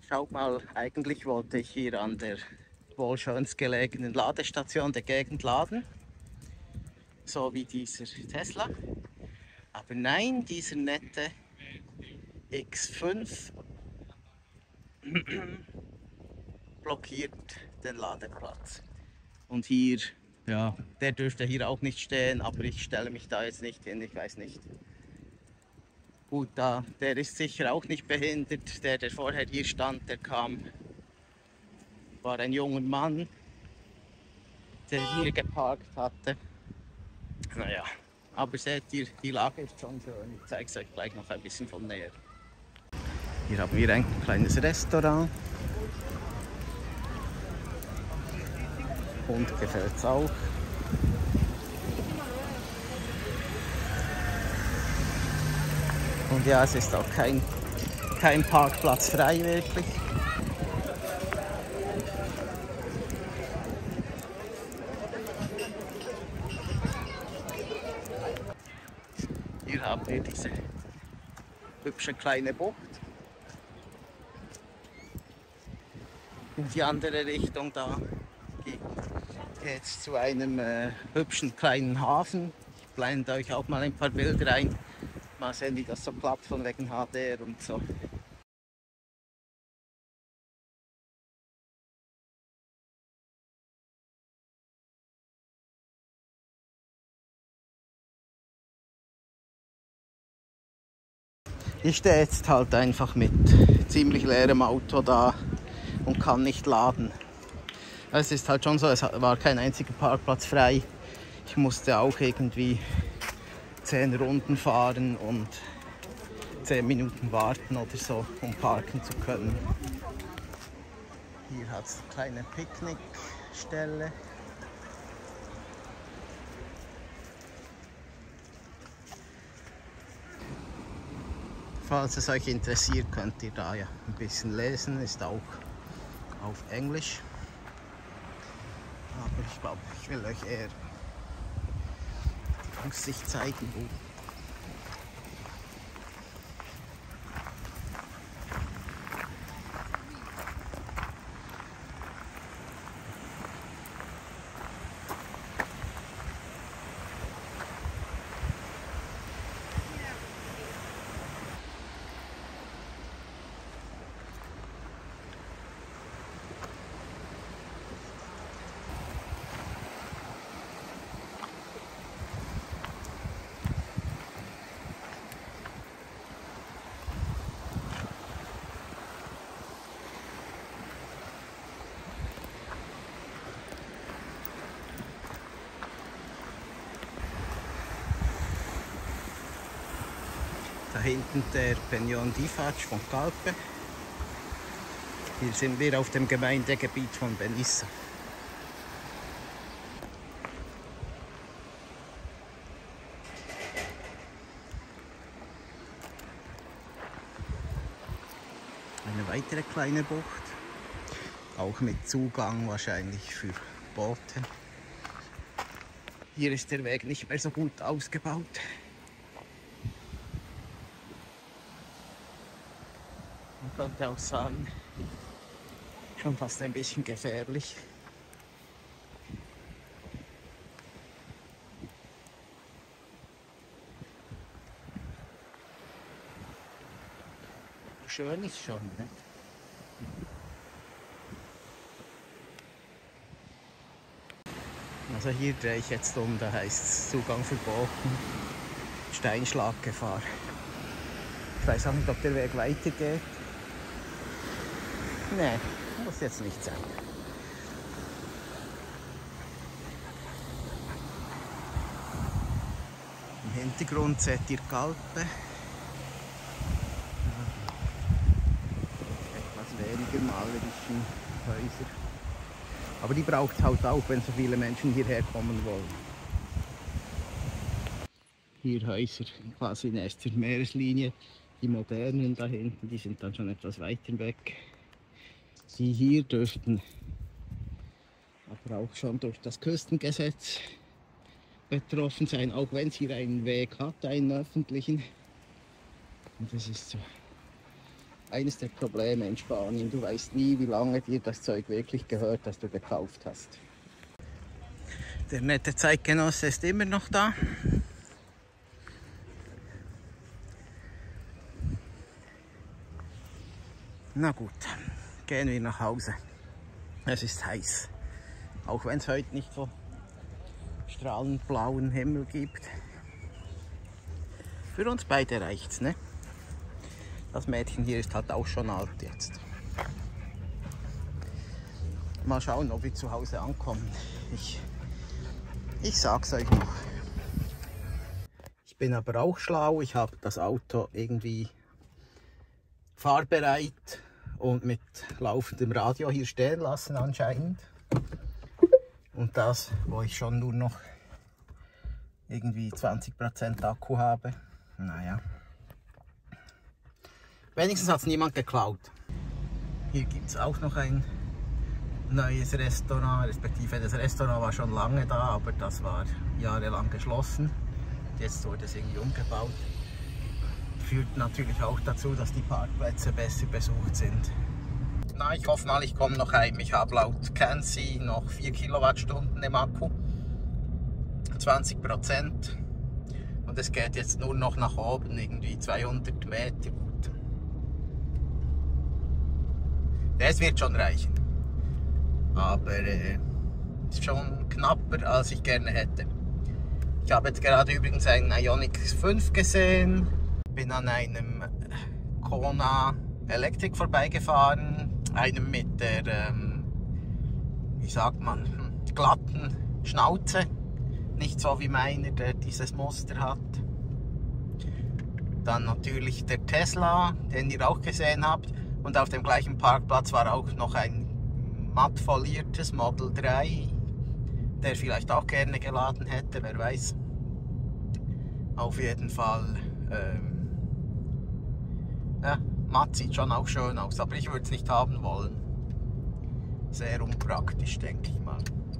Schaut mal, eigentlich wollte ich hier an der wohl schönst gelegenen Ladestation der Gegend laden, so wie dieser Tesla. Aber nein, dieser nette X5 blockiert den Ladeplatz. Und hier, ja, der dürfte hier auch nicht stehen, aber ich stelle mich da jetzt nicht hin, ich weiß nicht. Gut, der ist sicher auch nicht behindert. Der vorher hier stand, der war ein junger Mann, der hier geparkt hatte. Naja, aber seht ihr, die Lage ist schon schön. Ich zeige es euch gleich noch ein bisschen von näher. Hier haben wir ein kleines Restaurant. Hund gefällt es auch. Und ja, es ist auch kein Parkplatz frei wirklich. Hier haben wir diese hübsche kleine Bucht. In die andere Richtung da geht es zu einem hübschen kleinen Hafen. Ich blende euch auch mal ein paar Bilder ein. Mal sehen, wie das so klappt von wegen HDR und so. Ich stehe jetzt halt einfach mit ziemlich leerem Auto da und kann nicht laden. Es ist halt schon so, es war kein einziger Parkplatz frei. Ich musste auch irgendwie 10 Runden fahren und 10 Minuten warten oder so, um parken zu können. Hier hat es eine kleine Picknickstelle. Falls es euch interessiert, könnt ihr da ja ein bisschen lesen, ist auch auf Englisch. Aber ich glaube, ich will euch eher die Aussicht zeigen. Da hinten der Peñón di Faig von Calpe. Hier sind wir auf dem Gemeindegebiet von Benissa. Eine weitere kleine Bucht, auch mit Zugang wahrscheinlich für Boote. Hier ist der Weg nicht mehr so gut ausgebaut. Man könnte auch sagen, schon fast ein bisschen gefährlich. Schön ist schon, ne? Also hier drehe ich jetzt um, da heißt es Zugang verboten, Steinschlaggefahr. Ich weiß auch nicht, ob der Weg weitergeht. Nee, muss jetzt nicht sein. Im Hintergrund seht ihr Calpe. Etwas weniger malerischen Häuser. Aber die braucht es halt auch, wenn so viele Menschen hierher kommen wollen. Hier Häuser quasi in erster Meereslinie. Die modernen da hinten, die sind dann schon etwas weiter weg. Die hier dürften aber auch schon durch das Küstengesetz betroffen sein, auch wenn es hier einen Weg hat, einen öffentlichen. Und das ist so eines der Probleme in Spanien. Du weißt nie, wie lange dir das Zeug wirklich gehört, das du gekauft hast. Der nette Zeitgenosse ist immer noch da. Na gut, gehen wir nach Hause. Es ist heiß. Auch wenn es heute nicht so strahlend blauen Himmel gibt. Für uns beide reicht's, ne? Das Mädchen hier ist halt auch schon alt jetzt. Mal schauen, ob wir zu Hause ankommen. Ich sag's euch noch. Ich bin aber auch schlau. Ich habe das Auto irgendwie fahrbereit und mit laufendem Radio hier stehen lassen anscheinend. Und das, wo ich schon nur noch irgendwie 20% Akku habe. Naja. Wenigstens hat es niemand geklaut. Hier gibt es auch noch ein neues Restaurant, respektive das Restaurant war schon lange da, aber das war jahrelang geschlossen. Jetzt wurde es irgendwie umgebaut. Führt natürlich auch dazu, dass die Parkplätze besser besucht sind. Na, ich hoffe mal, ich komme noch heim. Ich habe laut Cansi noch 4 Kilowattstunden im Akku. 20%. Und es geht jetzt nur noch nach oben, irgendwie 200 Meter gut. Das wird schon reichen. Aber ist schon knapper, als ich gerne hätte. Ich habe jetzt gerade übrigens einen Ioniq 5 gesehen. Bin an einem Kona Electric vorbeigefahren. Einem mit der, wie sagt man, glatten Schnauze. Nicht so wie meiner, der dieses Muster hat. Dann natürlich der Tesla, den ihr auch gesehen habt. Und auf dem gleichen Parkplatz war auch noch ein matt foliertes Model 3, der vielleicht auch gerne geladen hätte, wer weiß. Auf jeden Fall, ja, matt sieht schon auch schön aus, aber ich würde es nicht haben wollen. Sehr unpraktisch, denke ich mal.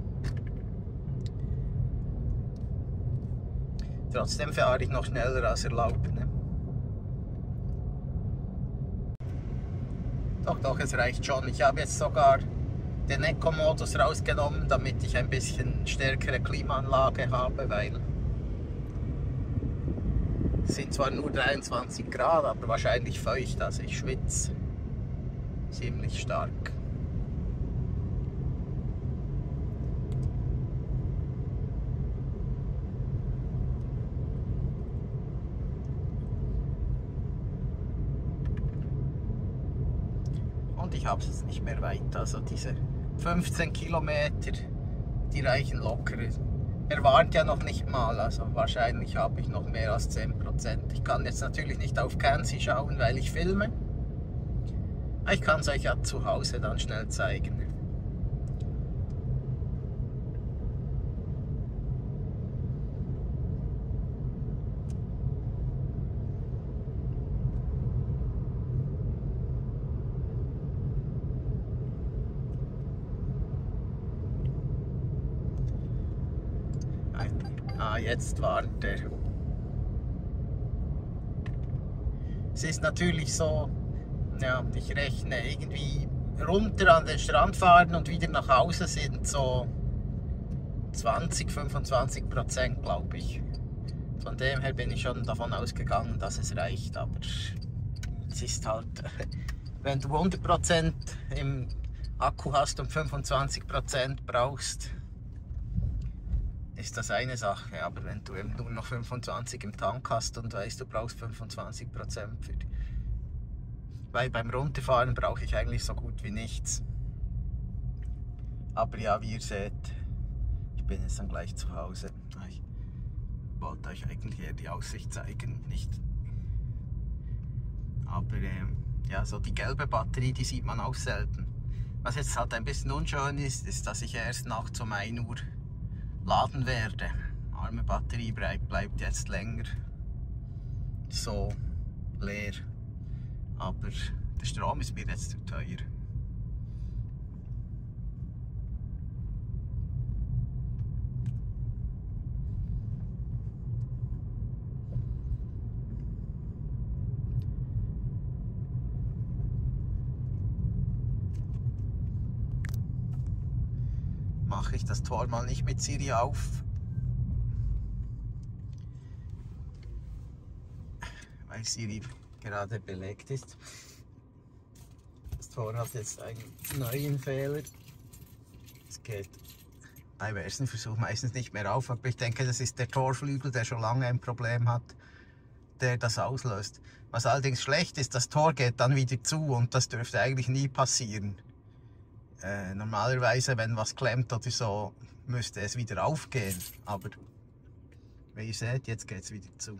Trotzdem fahre ich noch schneller als erlaubt. Ne? Doch, es reicht schon. Ich habe jetzt sogar den Eco-Modus rausgenommen, damit ich ein bisschen stärkere Klimaanlage habe, weil es sind zwar nur 23 Grad, aber wahrscheinlich feucht, also ich schwitze ziemlich stark. Und ich habe es nicht mehr weit, also diese 15 Kilometer, die reichen locker. Er warnt ja noch nicht mal, also wahrscheinlich habe ich noch mehr als 10%. Ich kann jetzt natürlich nicht auf Cansi schauen, weil ich filme. Ich kann es euch ja zu Hause dann schnell zeigen. Jetzt warnt er. Es ist natürlich so, ja, ich rechne irgendwie runter an den Strand fahren und wieder nach Hause sind so 20–25%, glaube ich. Von dem her bin ich schon davon ausgegangen, dass es reicht, aber es ist halt, wenn du 100% im Akku hast und 25% brauchst, ist das eine Sache, aber wenn du eben nur noch 25 im Tank hast und weißt, du brauchst 25%, weil beim Runterfahren brauche ich eigentlich so gut wie nichts. Aber ja, wie ihr seht, ich bin jetzt dann gleich zu Hause. Ich wollte euch eigentlich eher die Aussicht zeigen, nicht. Aber ja, so die gelbe Batterie, die sieht man auch selten. Was jetzt halt ein bisschen unschön ist, ist, dass ich erst nachts um 1 Uhr laden werde. Arme Batterie bleibt jetzt länger so leer. Aber der Strom ist mir jetzt zu teuer. mache ich das Tor mal nicht mit Siri auf, weil Siri gerade belegt ist. Das Tor hat jetzt einen neuen Fehler. Es geht beim ersten Versuch meistens nicht mehr auf, aber ich denke, das ist der Torflügel, der schon lange ein Problem hat, der das auslöst. Was allerdings schlecht ist, das Tor geht dann wieder zu und das dürfte eigentlich nie passieren. Normalerweise, wenn was klemmt oder so, müsste es wieder aufgehen, aber wie ihr seht, jetzt geht es wieder zu.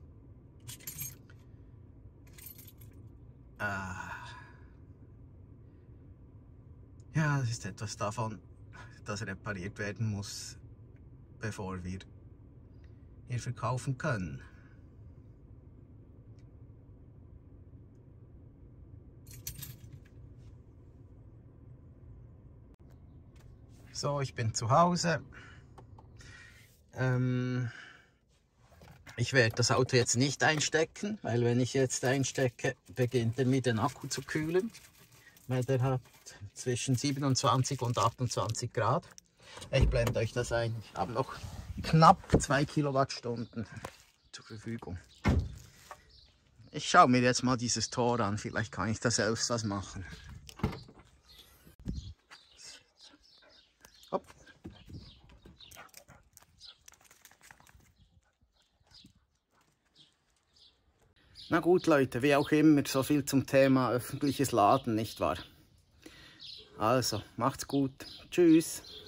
Ja, das ist etwas davon, das repariert werden muss, bevor wir hier verkaufen können. So, ich bin zu Hause. Ich werde das Auto jetzt nicht einstecken, weil wenn ich jetzt einstecke, beginnt er mit den Akku zu kühlen. Weil der hat zwischen 27 und 28 Grad. Ich blende euch das ein. Ich habe noch knapp 2 Kilowattstunden zur Verfügung. Ich schaue mir jetzt mal dieses Tor an. Vielleicht kann ich da selbst was machen. Hopp. Na gut, Leute, wie auch immer, so viel zum Thema öffentliches Laden, nicht wahr? Also, macht's gut. Tschüss.